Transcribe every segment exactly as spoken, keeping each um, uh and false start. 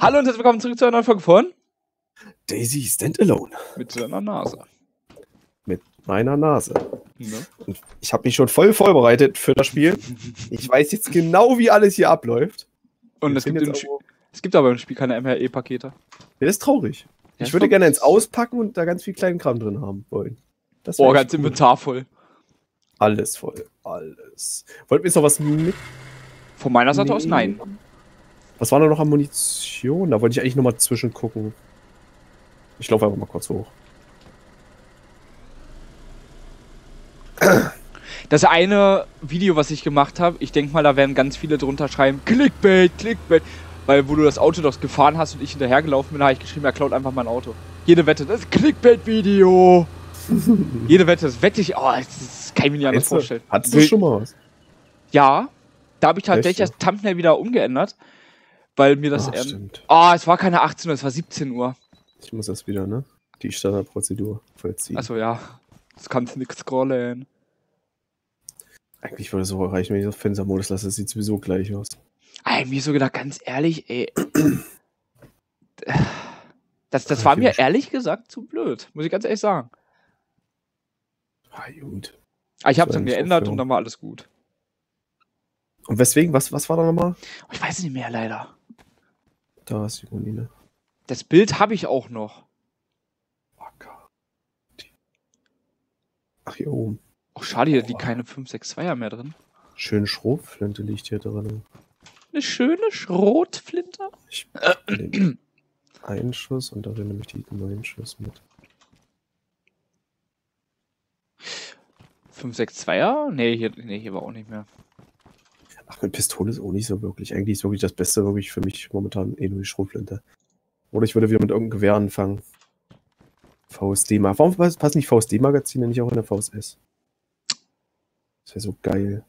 Hallo und herzlich willkommen zurück zu einer neuen Folge von Daisy Standalone. Mit deiner Nase. Mit meiner Nase. Ne? Und ich habe mich schon voll vorbereitet für das Spiel. Ich weiß jetzt genau, wie alles hier abläuft. Und es gibt, im es gibt aber im Spiel keine M R E-Pakete. Ja, das ist traurig. Ja, ich würde gerne ins Auspacken und da ganz viel kleinen Kram drin haben wollen. Das Boah, ganz cool. Inventar voll. Alles voll. Alles. Wollten wir jetzt noch was mit? Von meiner Seite Nee. aus nein. Was war da noch an Munition? Da wollte ich eigentlich noch mal zwischen gucken. Ich laufe einfach mal kurz hoch. Das eine Video, was ich gemacht habe, ich denke mal, da werden ganz viele drunter schreiben, Clickbait, Clickbait. Weil wo du das Auto doch gefahren hast und ich hinterhergelaufen bin, habe ich geschrieben, er klaut einfach mein Auto. Jede Wette, das ist Clickbait-Video. Jede Wette, das wette ich, oh, das kann ich mir nicht anders vorstellen. Hattest du schon mal was? Ja, da habe ich tatsächlich Echt, ja? das Thumbnail wieder umgeändert, weil mir das... Ach, ähm, stimmt. oh, es war keine achtzehn Uhr, es war siebzehn Uhr. Ich muss das wieder, ne? Die Standardprozedur vollziehen. Achso, ja. Das kannst nix scrollen. Eigentlich würde es so reichen, wenn ich das Fenstermodus lasse. Das sieht sowieso gleich aus. Ey, mir so gedacht, ganz ehrlich, ey. Das, das war mir ehrlich gesagt zu blöd, muss ich ganz ehrlich sagen. Ah, gut. Aber ich hab's war dann nicht geändert so und dann war alles gut. Und weswegen? Was, was war da nochmal? Oh, ich weiß es nicht mehr, leider. Da ist die Monine. Das Bild habe ich auch noch. Ach, hier oben. Oh, schade, hier liegt keine fünf sechs zweier mehr drin. Schön Schrotflinte liegt hier drin. Eine schöne Schrotflinte. Ich nehme einen Schuss und darin nehme ich die neuen Schuss mit. fünf sechs zweier? Nee, hier, nee, hier war auch nicht mehr. Ach, mit Pistole ist auch nicht so wirklich. Eigentlich ist wirklich das Beste wirklich für mich momentan eh nur die Schrotflinte. Oder ich würde wieder mit irgendeinem Gewehr anfangen. V S D-Magazin. Warum passen nicht V S D-Magazine nicht auch in der V S S? Das wäre so geil.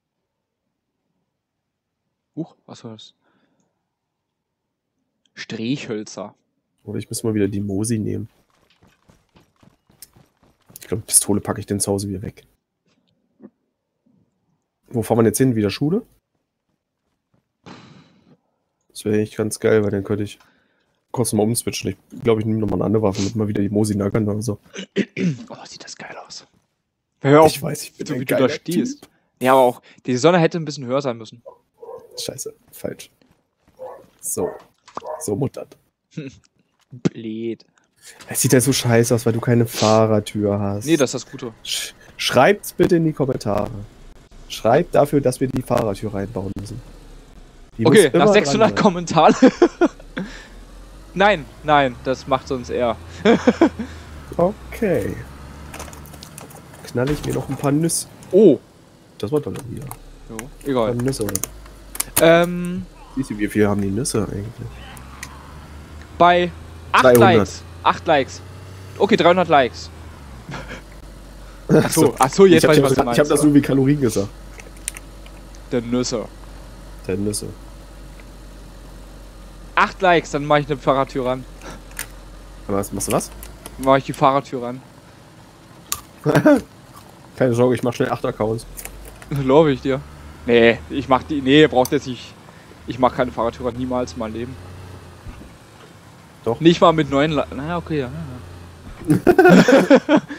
Huch, was war das? Streichhölzer. Oder ich muss mal wieder die Mosi nehmen. Ich glaube, Pistole packe ich den zu Hause wieder weg. Wo fahren wir jetzt hin? Wieder Schule? Das wäre echt ganz geil, weil dann könnte ich kurz mal umswitchen. Ich glaube, ich nehme nochmal eine andere Waffe, damit mal wieder die Mosi nackern oder so. Oh, sieht das geil aus. Hör auf, Ich weiß, ich bin so ein wie du da geiler stehst. Typ. Ja, aber auch, die Sonne hätte ein bisschen höher sein müssen. Scheiße, falsch. So. So muttert. Blöd. Es sieht ja so scheiße aus, weil du keine Fahrertür hast. Nee, das ist das Gute. Sch Schreibt's bitte in die Kommentare. Schreibt dafür, dass wir die Fahrertür reinbauen müssen. Die Okay, muss immer nach sechshundert dran sein. Kommentaren. Nein, nein, das macht uns eher. Okay. Knall ich mir noch ein paar Nüsse. Oh. Das war doch wieder. Jo, Ein egal. paar Nüsse. Ähm, Siehst du, wie viel haben die Nüsse eigentlich? bei acht dreihundert. Likes. acht Likes. Okay, dreihundert Likes. Achso, achso, jetzt ich weiß ich, hab, was du ich meinst. habe das nur wie Kalorien gesagt. Der Nüsse. Der Nüsse. acht Likes, dann mache ich eine Fahrradtür ran. Was, machst du was? Dann mache ich die Fahrradtür ran. Keine Sorge, ich mach schnell acht Accounts. Glaube ich dir. Nee, ich mach die. Nee, braucht jetzt nicht. Ich mach keine Fahrradtür ran, niemals in meinem Leben. Doch. Nicht mal mit neuen Likes. Naja, okay, ja. ja.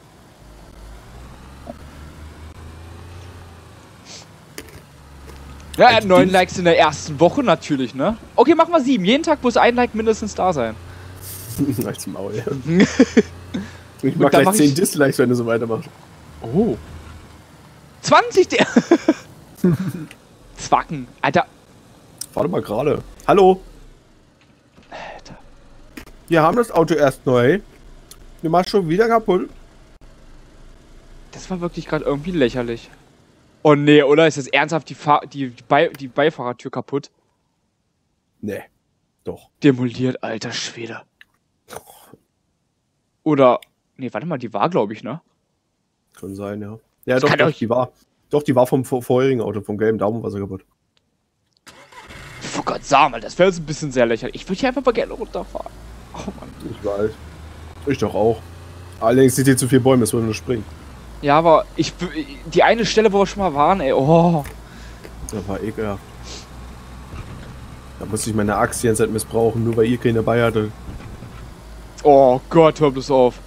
Ja, er hat neun Likes in der ersten Woche natürlich, ne? Okay, machen wir sieben. Jeden Tag muss ein Like mindestens da sein. Als Maul. Ich mach Und dann gleich mach zehn ich- Dislikes, wenn du so weitermachst. Oh. zwanzig der. Zwacken. Alter. Warte mal gerade. Hallo? Alter. Wir haben das Auto erst neu. Du machst schon wieder kaputt. Das war wirklich gerade irgendwie lächerlich. Oh nee, oder ist das ernsthaft die, Fahr die, die, Bei die Beifahrertür kaputt? Nee. Doch. Demoliert, alter Schwede. Oder. Nee, warte mal, die war, glaube ich, ne? Kann sein, ja. Ja, Das doch, kann doch doch- die war. Doch, die war vom vor vorherigen Auto, vom gelben Daumen war sie kaputt. Oh Gott, sag mal, das wäre jetzt ein bisschen sehr lächerlich. Ich würde hier einfach mal gerne runterfahren. Oh Mann. Ich weiß. Ich doch auch. Allerdings sind hier zu viele Bäume, es würde nur springen. Ja, aber ich. Die eine Stelle, wo wir schon mal waren, ey, oh. Das war ekelhaft. Da musste ich meine Axt die ganze Zeit missbrauchen, nur weil ihr keine dabei hatte. Oh Gott, hör bloß auf.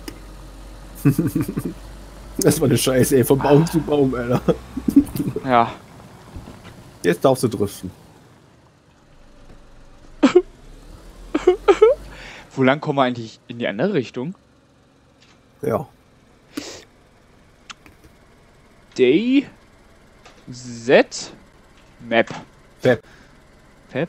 Das war eine Scheiße, ey, von Baum zu Baum, Alter. Ja. Jetzt darfst du driften. Wo lang kommen wir eigentlich in die andere Richtung? Ja. Day Z Map. Pep. Pep.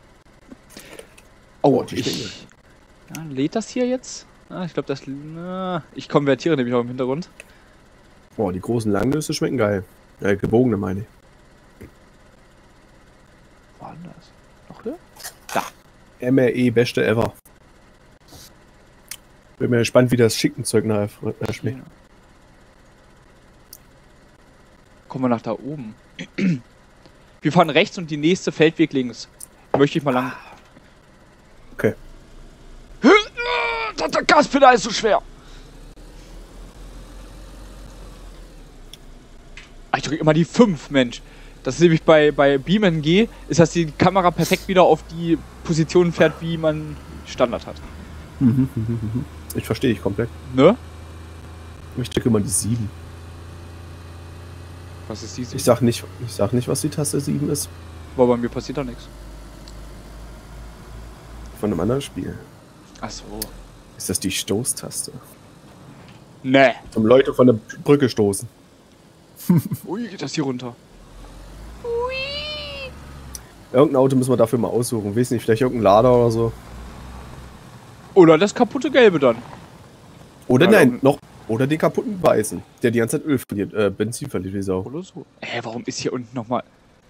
Oh, Oh, die ich, ja, lädt das hier jetzt? Ah, ich glaube, das. Na, ich konvertiere nämlich auch im Hintergrund. Boah, die großen Langnüsse schmecken geil. Äh, gebogene meine ich. Woanders. Noch hier? Da. M R E, beste ever. Bin mir gespannt, wie das Schinkenzeug nachher äh, schmeckt. Kommen wir nach da oben. Wir fahren rechts und die nächste Feldweg links. Möchte ich mal lang. Okay. Das Gaspedal ist so schwer. Ich drücke immer die fünf, Mensch. Das ist nämlich bei, bei Beam N G, ist, dass die Kamera perfekt wieder auf die Position fährt, wie man Standard hat. Ich verstehe dich komplett. Ne? Ich drücke immer die sieben. Was ist diese? Ich sag nicht, ich sag nicht, was die Taste sieben ist. Aber bei mir passiert doch nichts. Von einem anderen Spiel. Ach so. Ist das die Stoßtaste? Ne. Zum Leute von der Brücke stoßen. Ui, geht das hier runter. Irgendein Auto müssen wir dafür mal aussuchen. Weiß nicht, vielleicht irgendein Lader oder so. Oder das kaputte Gelbe dann. Oder Ja, nein, dann- noch. Oder den kaputten Weißen, der die ganze Zeit Öl verliert, äh, Benzin verliert wie Sau. Oder so. Hä, warum ist hier unten nochmal...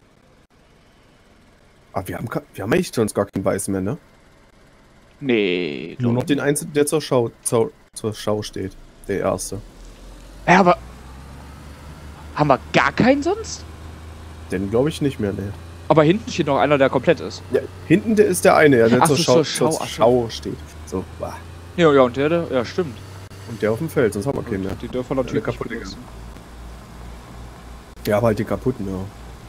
Aber wir haben, ka- wir haben echt sonst gar keinen Weißen mehr, ne? Nee, Nur noch glaub den einzigen, der zur Schau, zur, zur Schau steht. Der erste. Ja, aber... Haben wir gar keinen sonst? Den glaube ich nicht mehr, ne. Aber hinten steht noch einer, der komplett ist. Ja, hinten der ist der eine, ja, der Ach zur, so, Schau, zur Schau, zur ach so. Schau steht. So, bah. Ja, ja, und der, der... Ja, stimmt. Und der auf dem Feld, sonst haben wir keinen mehr. Die dürfen wir natürlich Der nicht kaputte benutzen. Ja, aber halt die kaputten, ja.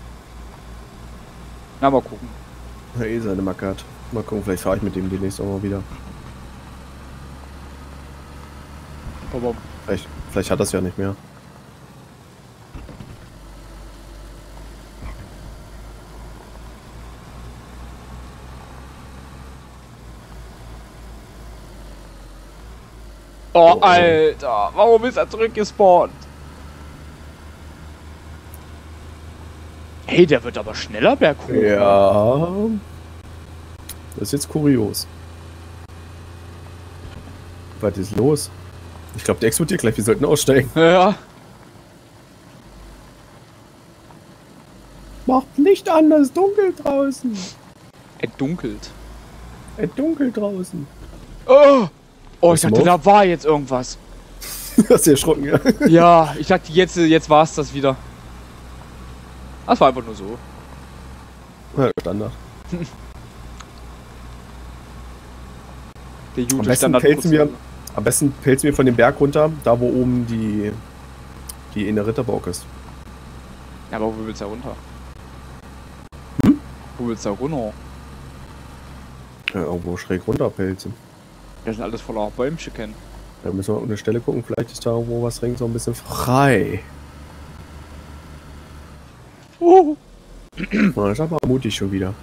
Na, mal gucken. Na, eh seine Macke hat. Mal gucken, vielleicht fahre ich mit dem demnächst auch mal wieder. Aber Vielleicht, vielleicht hat das ja nicht mehr. oh, Oh. Alter, warum ist er zurückgespawnt? Hey, der wird aber schneller berghoch. Ja. Das ist jetzt kurios. Was ist los? Ich glaube, der explodiert gleich. Wir sollten aussteigen. Ja. Macht Licht an, es ist dunkel draußen. Er dunkelt. Es ist dunkel draußen. Oh, oh ich Was dachte, los? da war jetzt irgendwas. Hast du erschrocken, ja? Ja, ich dachte, jetzt, jetzt war es das wieder. Das war einfach nur so. Ja, Standard. Der Am gute besten Standard. pelzen wir, am besten pelzen wir von dem Berg runter, da wo oben die, die in der Ritterburg ist. Ja, aber wo willst du da runter? Hm? Wo willst du da runter? Ja, irgendwo schräg runter pelzen. Das sind alles voller Bäumchen. Da müssen wir an eine Stelle gucken, vielleicht ist da irgendwo was rings so ein bisschen frei. Oh. Na, das ist aber mutig schon wieder.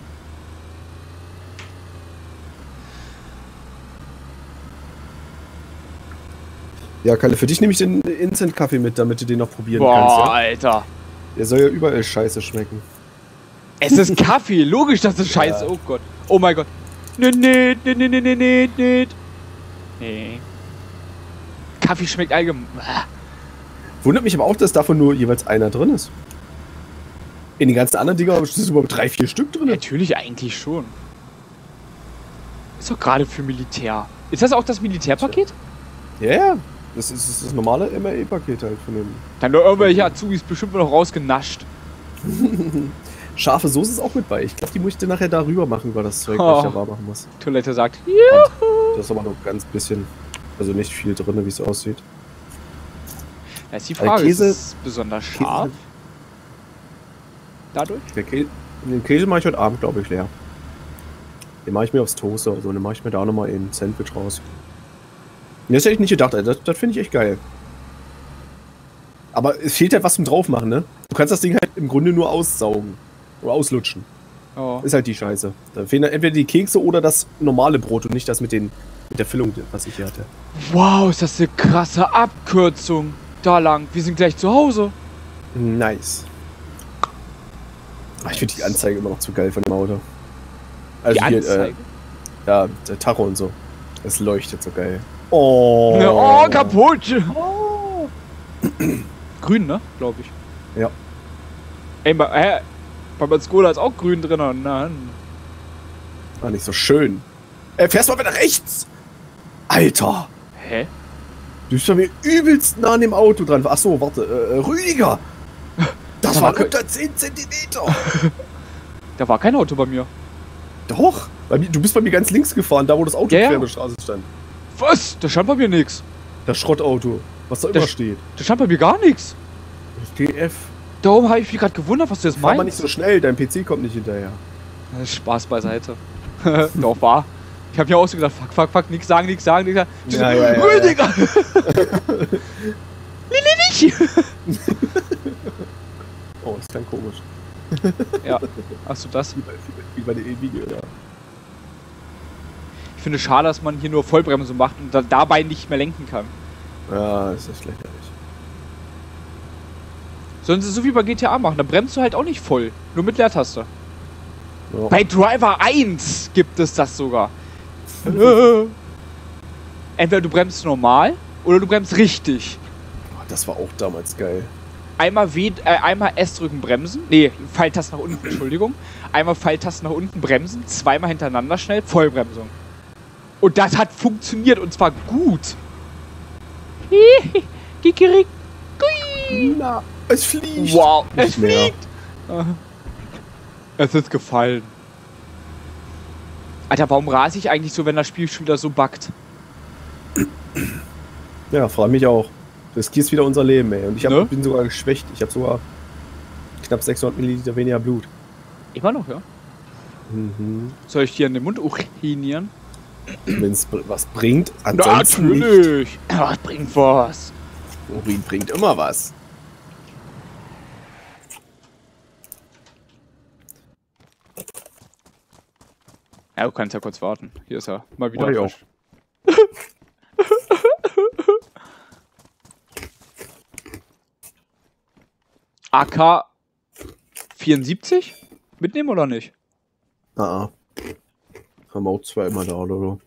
Ja, Kalle, für dich nehme ich den Instant-Kaffee mit, damit du den noch probieren Boah, kannst. Ja? Alter. Der soll ja überall scheiße schmecken. Es ist Kaffee. Logisch, dass es scheiße. Ja. Oh Gott. Oh mein Gott. Nee, nee, nee, nee, nee, nee, nee, nee. Nee. Kaffee schmeckt allgemein. Wundert mich aber auch, dass davon nur jeweils einer drin ist. In den ganzen anderen Dinger sind überhaupt drei, vier Stück drin. Natürlich eigentlich schon. Ist doch gerade für Militär. Ist das auch das Militärpaket? Ja, ja. Das ist, das ist das normale M R E-Paket halt von dem. Dann nur irgendwelche Azubis bestimmt noch rausgenascht. Scharfe Soße ist auch mit bei. Ich glaube, die muss ich dir nachher darüber machen, über das Zeug, Oh. was ich da warm machen muss. Toilette sagt, Das ist aber noch ganz bisschen, also nicht viel drin, wie es aussieht. da ist die Weil Frage, Käse- ist es besonders scharf dadurch? Der Käse, den Käse mache ich heute Abend, glaube ich, leer. Den mache ich mir aufs Toaster oder so. Dann mache ich mir da nochmal ein Sandwich raus. Das hätte ich nicht gedacht, Alter. Das, das finde ich echt geil. Aber es fehlt halt was zum Draufmachen, ne? Du kannst das Ding halt im Grunde nur aussaugen. Oder auslutschen. Oh. Ist halt die Scheiße. Da fehlen dann entweder die Kekse oder das normale Brot und nicht das mit, den, mit der Füllung, was ich hier hatte. Wow, ist das eine krasse Abkürzung. Da lang. Wir sind gleich zu Hause. Nice. Ach, ich finde die Anzeige immer noch zu geil von dem Auto. Also die hier, Anzeige? Äh, ja, der Tacho und so. Es leuchtet so geil. Oh. Oh, kaputt. Oh. Grün, ne? Glaube ich. Ja. Ey, bei, hä? Bei meinem Skoda ist auch grün drin. Nein. War nicht so schön. Äh, fährst mal wieder rechts. Alter. Hä? Du bist bei mir übelst nah an dem Auto dran. Ach so, warte. Äh, Rüdiger. Das Da waren war unter zehn Zentimeter. Da war kein Auto bei mir. Doch. Bei mir, du bist bei mir ganz links gefahren, da wo das Auto Ja, ja. quer in der Straße stand. Was? Da stand bei mir nichts. Das Schrottauto. Was da Das- immer steht. Da stand bei mir gar nichts. T F. Darum habe ich mich gerade gewundert, was du jetzt Fahr mal meinst. nicht so schnell, dein P C kommt nicht hinterher. Spaß beiseite. Doch, war. Ich habe mir auch so gedacht, fuck, fuck, fuck, nix sagen, nix sagen, nix sagen. Du Ja, so, ja, ja, Rüdiger! Lili nicht! Oh, ist dann komisch. Ja, hast du das? Wie bei, wie bei dem E-Video, ja. Ich finde schade, dass man hier nur Vollbremse macht und dann dabei nicht mehr lenken kann. Ja, ist das lächerlich. Sollen sie so wie bei G T A machen, da bremst du halt auch nicht voll. Nur mit Leertaste. Ja. Bei Driver eins gibt es das sogar. Entweder du bremst normal oder du bremst richtig. Oh, das war auch damals geil. Einmal, w, äh, einmal S drücken, bremsen. Nee, Pfeiltaste nach unten, Entschuldigung. Einmal Pfeiltaste nach unten, bremsen. Zweimal hintereinander schnell, Vollbremsung. Und das hat funktioniert und zwar gut. Kikirik. Na, es fliegt. Wow, Nicht es mehr. fliegt. Es ist gefallen. Alter, warum rase ich eigentlich so, wenn das Spiel schon wieder so buggt? Ja, frage mich auch. Das ist wieder unser Leben, ey. Und ich hab, Ne? bin sogar geschwächt. Ich habe sogar knapp sechshundert Milliliter weniger Blut. Immer noch, ja? Mhm. Soll ich dir in den Mund urinieren? Wenn es was bringt, ansonsten nicht. Natürlich. Was bringt was? Urin bringt immer was. Ja, du kannst ja kurz warten. Hier ist er. Mal wieder Oh, ja. frisch. A K vierundsiebzig? Mitnehmen oder nicht? Ah, ah. Haben wir auch zweimal da oder so.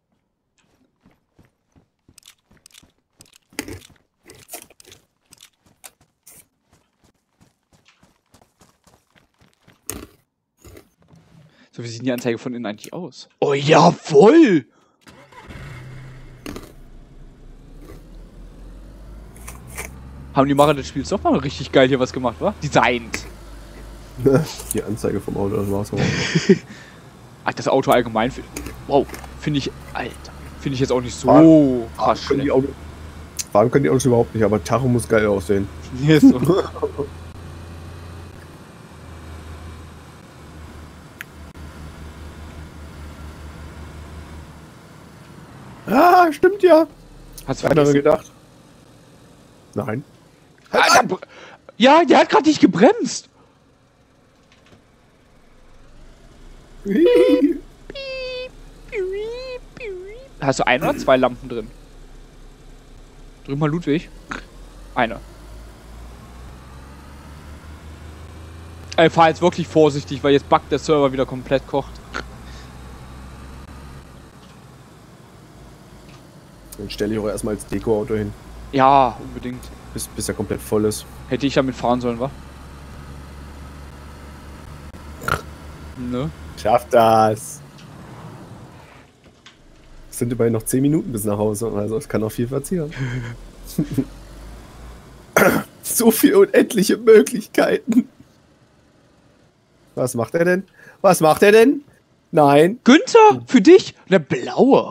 So, wie sieht die Anzeige von innen eigentlich aus? Oh, jawoll! Haben die Macher des Spiels doch mal richtig geil hier was gemacht, wa? Designt. Die Anzeige vom Auto, das war's auch. Ach, das Auto allgemein. Wow, finde ich, Alter. Finde ich jetzt auch nicht so krass Können die schlecht. Auto, fahren können die Autos überhaupt nicht, aber Tacho muss geil aussehen. Hier ist so. Ah, stimmt ja. Hast du Keiner vergessen? gedacht. Nein. Alter, br- ja, der hat gerade nicht gebremst. Hast du ein oder zwei Lampen drin? Drück mal Ludwig. Eine. Ey, fahr jetzt wirklich vorsichtig, weil jetzt buggt der Server wieder komplett kocht. Dann stelle ich auch erstmal als Deko-Auto hin, Ja, unbedingt. bis, bis er komplett voll ist. Hätte ich damit fahren sollen, wa? Ne? Schaff das! Es sind immerhin noch zehn Minuten bis nach Hause, also es kann noch viel passieren. So viele unendliche Möglichkeiten. Was macht er denn? Was macht er denn? Nein. Günther, für dich? Der blaue.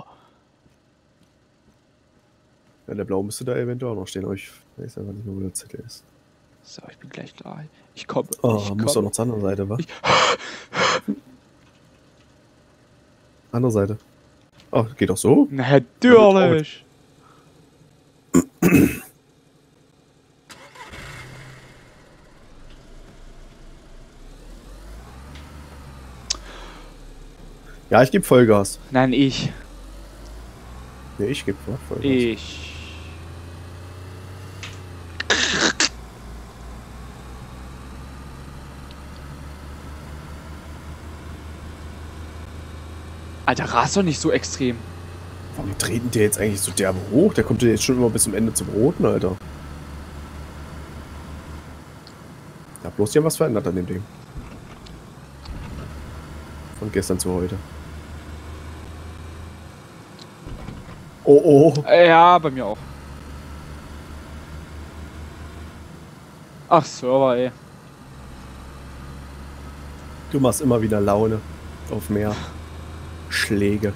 Ja, der Blau müsste da eventuell auch noch stehen, aber ich weiß einfach nicht mehr, wo der Zettel ist. So, ich bin gleich da. Ich komme. Oh, ich muss doch komme. noch zur anderen Seite, wa? Ich- Andere Seite. Oh, geht auch so? Natürlich. Ja, ich gebe Vollgas. Nein, ich. Nee, ich gebe Vollgas. Ich. Alter, rast doch nicht so extrem. Warum treten der jetzt eigentlich so derbe hoch? Der kommt ja jetzt schon immer bis zum Ende zum Roten, Alter. Ja, bloß die haben was verändert an dem Ding. Von gestern zu heute. Oh, oh. Ja, bei mir auch. Ach, Server, ey. Du machst immer wieder Laune auf mehr Schläge.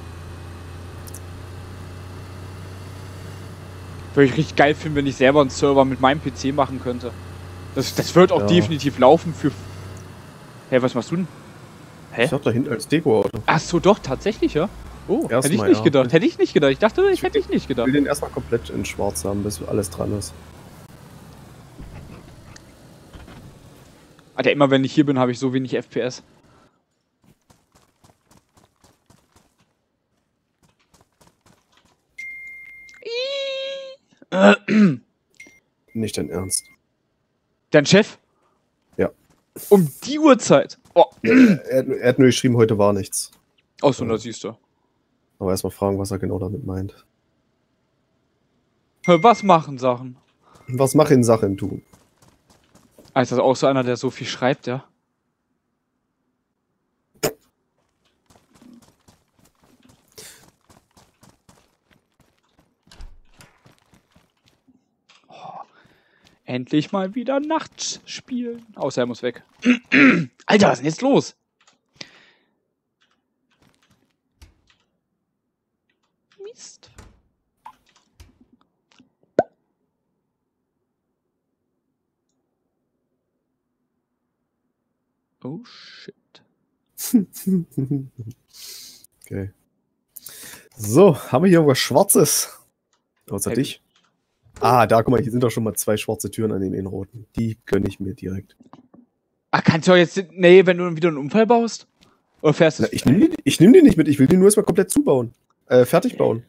Würde ich richtig geil finden, wenn ich selber einen Server mit meinem P C machen könnte. Das, das wird auch Ja. definitiv laufen für... Hä, was machst du denn? Hä? Ich dachte da hinten als Deko-Auto. Ach so, doch, tatsächlich, ja? Oh, hätte ich Erstmal, nicht ja. gedacht. Hätte ich nicht gedacht. Ich dachte, ich hätte ich nicht Ich gedacht. will den erstmal komplett in schwarz haben, bis alles dran ist. Alter, immer wenn ich hier bin, habe ich so wenig F P S. Nicht dein Ernst. Dein Chef? Ja. Um die Uhrzeit. Oh. Er, er, er hat nur geschrieben, heute war nichts. Achso, da siehst du. Aber erstmal fragen, was er genau damit meint. Was machen Sachen? Was mache in Sachen tun? Ah, ist das auch so einer, der so viel schreibt, ja? Oh, endlich mal wieder nachts spielen. Außer er muss weg. Alter, was ist denn jetzt los? Mist. Oh shit. Okay. So, haben wir hier was Schwarzes? Außer Hey. dich. Ah, da, guck mal, hier sind doch schon mal zwei schwarze Türen an den Innenroten. Die gönne ich mir direkt. Ah, kannst du jetzt... Nee, wenn du wieder einen Unfall baust? Oder fährst du... Na, ich nehme die, ich nehm die nicht mit, ich will die nur erstmal komplett zubauen. Äh, fertig bauen.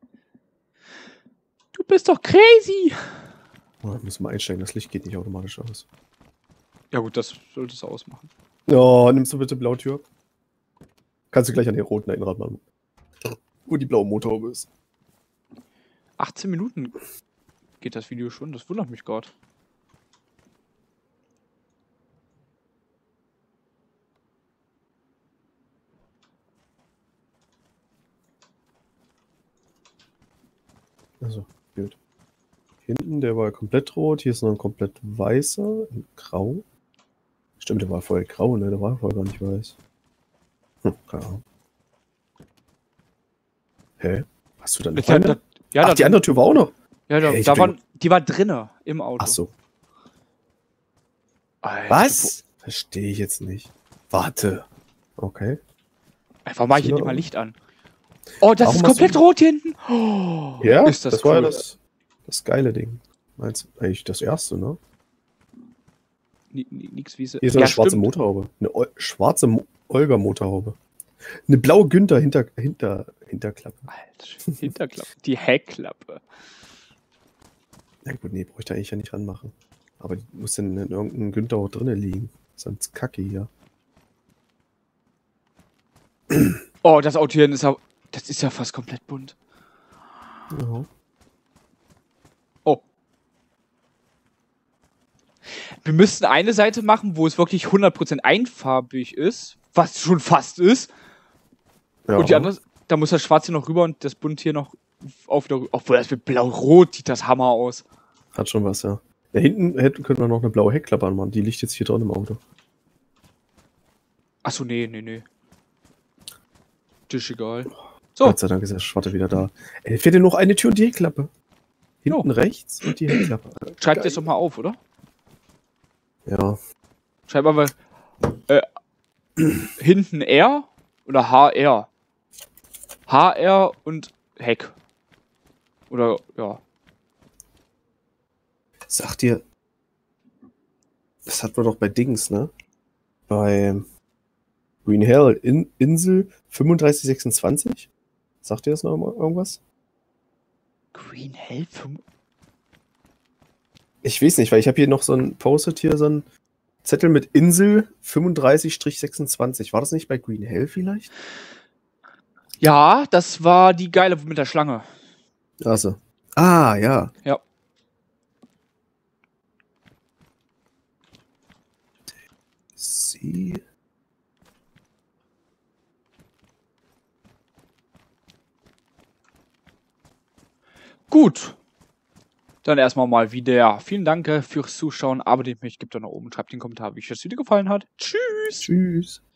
Du bist doch crazy! Oh, müssen wir einsteigen, das Licht geht nicht automatisch aus. Ja gut, das solltest du ausmachen. Oh, nimmst du bitte blaue Tür? Kannst du gleich an den roten Einrad machen. Wo die blaue Motorhaube ist. achtzehn Minuten geht das Video schon, das wundert mich gerade. Also, gut. Hinten, der war komplett rot, hier ist noch ein komplett weißer, in grau. Stimmt, der war vorher grau, ne? Der war vorher gar nicht weiß. Hm, keine Ahnung. Hä? Hast du da noch Ja, eine? da, ja, Ach, da, die andere Tür war auch noch. ja, da, Hey, ich da hab waren, die war drinne im Auto. Ach so. Alter, Was? Verstehe ich jetzt nicht. Warte. Okay. Warum mache ich hier Ja. nicht mal Licht an? Oh, das Warum ist hast komplett du- rot hier hinten. Oh, Ja, ist das, das war ja cool. das, das geile Ding. Meinst du eigentlich das erste, ne? Ni- ni- Nix wie sie. Hier ist noch Ja, eine schwarze stimmt. Motorhaube. Eine Ol schwarze Mo Olga-Motorhaube. Eine blaue Günther hinter, hinter, Hinterklappe. Alter, Hinterklappe. Die Heckklappe. Na gut, nee, bräuchte ich eigentlich ja nicht ranmachen. Aber die muss dann in irgendeinem Günther auch drinnen liegen. Sonst kacke hier. Oh, das Auto hier ist ja, das ist ja fast komplett bunt. Ja. Oh. Wir müssten eine Seite machen, wo es wirklich hundert Prozent einfarbig ist, was schon fast ist. Ja. Und die andere, da muss das Schwarz hier noch rüber und das Bunt hier noch auf wieder rüber. Obwohl, das mit Blau-Rot sieht das Hammer aus. Hat schon was, ja. Da hinten hätten, könnten wir noch eine blaue Heckklappe anmachen. Die liegt jetzt hier drin im Auto. Achso, nee, nee, nee. Das ist egal. So, Gott sei Dank ist der Schwatte wieder da. Ey, fehlt dir noch eine Tür und die Heckklappe. Hinten Jo. rechts und die Heckklappe. schreib Geil. das doch mal auf, oder? Ja. Schreib aber äh, hinten R oder H R. H R und Heck. Oder, ja. Sagt dir, das hatten wir doch bei Dings, ne? Bei Green Hell in, Insel fünfunddreißig sechsundzwanzig? Sagt dir das noch mal irgendwas? Green Hell? Ich weiß nicht, weil ich habe hier noch so ein Post-it hier, so ein Zettel mit Insel fünfunddreißig sechsundzwanzig. War das nicht bei Green Hell vielleicht? Ja, das war die geile mit der Schlange. Also. Ah, ja. Ja. Sie. Gut. Dann erstmal mal wieder. Vielen Dank fürs Zuschauen. Abonniert mich, gebt da nach oben, schreibt den Kommentar, wie euch das Video gefallen hat. Tschüss. Tschüss.